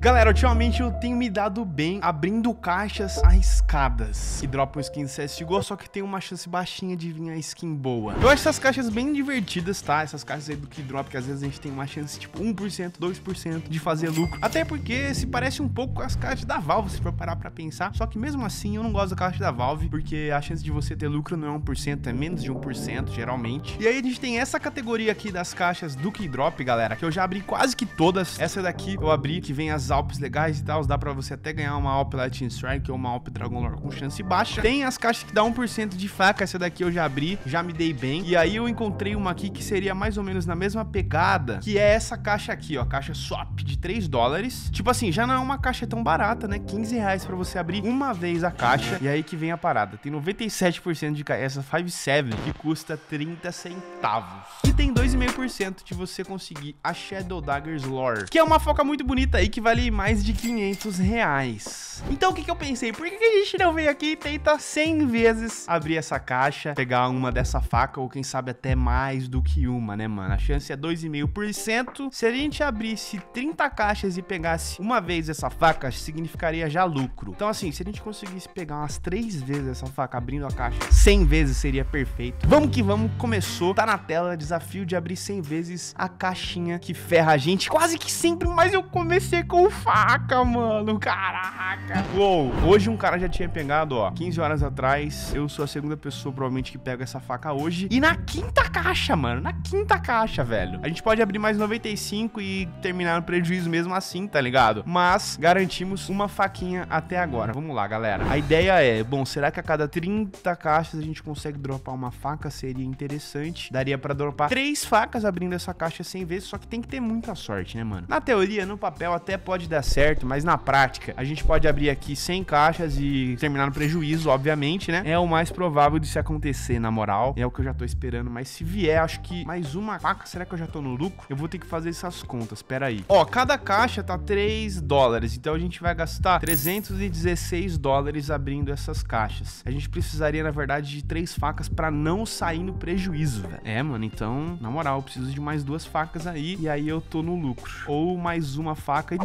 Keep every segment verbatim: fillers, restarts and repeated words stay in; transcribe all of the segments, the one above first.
Galera, ultimamente eu tenho me dado bem abrindo caixas arriscadas que dropam skin C S G O, só que tem uma chance baixinha de vir a skin boa. Eu acho essas caixas bem divertidas, tá? Essas caixas aí do Keydrop, que às vezes a gente tem uma chance tipo um por cento, dois por cento de fazer lucro. Até porque se parece um pouco com as caixas da Valve, se for parar pra pensar. Só que mesmo assim eu não gosto da caixa da Valve, porque a chance de você ter lucro não é um por cento, é menos de um por cento geralmente. E aí a gente tem essa categoria aqui das caixas do Keydrop, galera, que eu já abri quase que todas. Essa daqui eu abri, que vem as Alpes legais e tal, dá pra você até ganhar uma Alp Lightning Strike ou uma Alp Dragon Lore com chance baixa. Tem as caixas que dá um por cento de faca, essa daqui eu já abri, já me dei bem. E aí eu encontrei uma aqui que seria mais ou menos na mesma pegada, que é essa caixa aqui, ó, caixa swap de três dólares. Tipo assim, já não é uma caixa tão barata, né? quinze reais pra você abrir uma vez a caixa. E aí que vem a parada. Tem noventa e sete por cento de caixa, essa cinco sete, que custa trinta centavos. E tem dois vírgula cinco por cento de você conseguir a Shadow Daggers Lore, que é uma foca muito bonita aí, que vale mais de quinhentos reais. Então o que que eu pensei? Por que que a gente não vem aqui e tenta cem vezes abrir essa caixa, pegar uma dessa faca, ou quem sabe até mais do que uma, né, mano? A chance é dois vírgula cinco por cento. Se a gente abrisse trinta caixas e pegasse uma vez essa faca, significaria já lucro. Então assim, se a gente conseguisse pegar umas três vezes essa faca abrindo a caixa cem vezes, seria perfeito. Vamos que vamos, começou. Tá na tela, desafio de abrir cem vezes a caixinha que ferra a gente quase que sempre, mas eu comecei com faca, mano. Caraca. Uou, hoje um cara já tinha pegado, ó, quinze horas atrás. Eu sou a segunda pessoa, provavelmente, que pega essa faca hoje. E na quinta caixa, mano. Na quinta caixa, velho. A gente pode abrir mais noventa e cinco e terminar no prejuízo mesmo assim, tá ligado? Mas garantimos uma faquinha até agora. Vamos lá, galera. A ideia é, bom, será que a cada trinta caixas a gente consegue dropar uma faca? Seria interessante. Daria pra dropar três facas abrindo essa caixa cem vezes, só que tem que ter muita sorte, né, mano? Na teoria, no papel até pode dar certo, mas na prática, a gente pode abrir aqui cem caixas e terminar no prejuízo, obviamente, né? É o mais provável de se acontecer, na moral. É o que eu já tô esperando, mas se vier, acho que mais uma faca, será que eu já tô no lucro? Eu vou ter que fazer essas contas, pera aí. Ó, cada caixa tá três dólares, então a gente vai gastar trezentos e dezesseis dólares abrindo essas caixas. A gente precisaria, na verdade, de três facas pra não sair no prejuízo, velho. É, mano, então, na moral, eu preciso de mais duas facas aí, e aí eu tô no lucro. Ou mais uma faca e...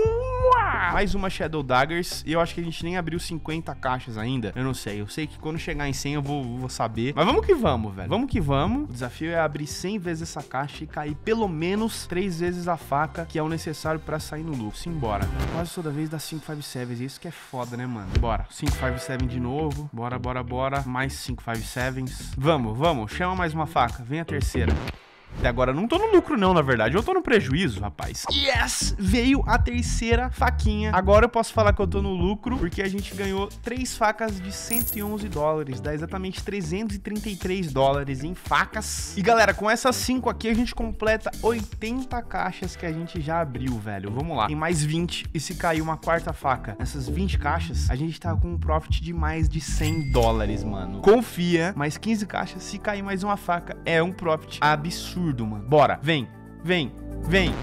Boa! Mais uma Shadow Daggers. E eu acho que a gente nem abriu cinquenta caixas ainda. Eu não sei. Eu sei que quando chegar em cem eu vou, vou saber. Mas vamos que vamos, velho. Vamos que vamos. O desafio é abrir cem vezes essa caixa e cair pelo menos três vezes a faca, que é o necessário pra sair no lucro. Simbora. Quase toda vez dá cinco cinco sete. Isso que é foda, né, mano? Bora. cinco cinco sete de novo. Bora, bora, bora. Mais cinco cinco sete. Vamos, vamos. Chama mais uma faca. Vem a terceira. Até agora eu não tô no lucro não, na verdade. Eu tô no prejuízo, rapaz. Yes! Veio a terceira faquinha. Agora eu posso falar que eu tô no lucro, porque a gente ganhou três facas de cento e onze dólares. Dá exatamente trezentos e trinta e três dólares em facas. E galera, com essas cinco aqui a gente completa oitenta caixas que a gente já abriu, velho. Vamos lá. Tem mais vinte. E se cair uma quarta faca nessas vinte caixas, a gente tá com um profit de mais de cem dólares, mano. Confia. Mais quinze caixas. Se cair mais uma faca, é um profit absurdo. Mano. Bora, vem, vem, vem.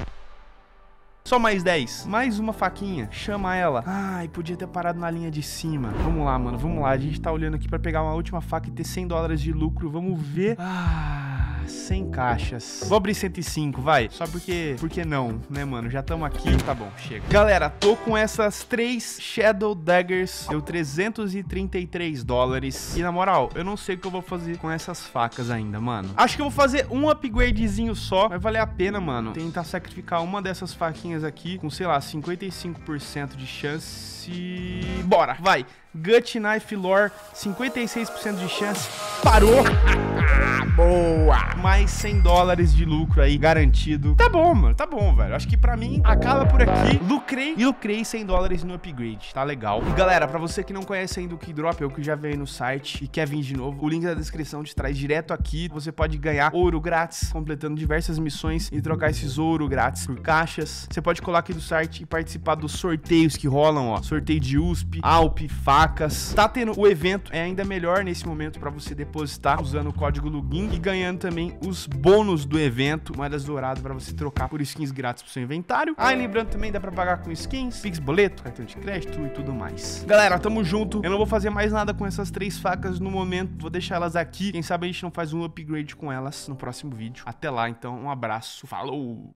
Só mais dez. Mais uma faquinha. Chama ela. Ai, podia ter parado na linha de cima. Vamos lá, mano, vamos lá. A gente tá olhando aqui pra pegar uma última faca e ter cem dólares de lucro. Vamos ver. Ah, cem caixas. Vou abrir cento e cinco, vai. Só porque, porque não, né, mano? Já estamos aqui. Tá bom, chega. Galera, tô com essas três Shadow Daggers. Deu trezentos e trinta e três dólares. E na moral, eu não sei o que eu vou fazer com essas facas ainda, mano. Acho que eu vou fazer um upgradezinho só. Vai valer a pena, mano, tentar sacrificar uma dessas faquinhas aqui com, sei lá, cinquenta e cinco por cento de chance. Bora, vai. Gut Knife Lore, cinquenta e seis por cento de chance. Parou. Boa. Mais cem dólares de lucro aí, garantido. Tá bom, mano, tá bom, velho. Acho que pra mim, acaba por aqui. Lucrei e lucrei cem dólares no upgrade. Tá legal. E galera, pra você que não conhece ainda o Keydrop, eu que já veio no site e quer vir de novo, o link da descrição te traz direto aqui. Você pode ganhar ouro grátis, completando diversas missões e trocar esses ouro grátis por caixas. Você pode colar aqui do site e participar dos sorteios que rolam, ó. Sorteio de U S P, Alp, facas. Tá tendo o evento, é ainda melhor nesse momento pra você depositar usando o código login e ganhando também os bônus do evento, moedas douradas pra você trocar por skins grátis pro seu inventário. Ah, e lembrando também, dá pra pagar com skins, Pix, boleto, cartão de crédito e tudo mais. Galera, tamo junto. Eu não vou fazer mais nada com essas três facas no momento, vou deixar elas aqui. Quem sabe a gente não faz um upgrade com elas no próximo vídeo. Até lá, então, um abraço, falou!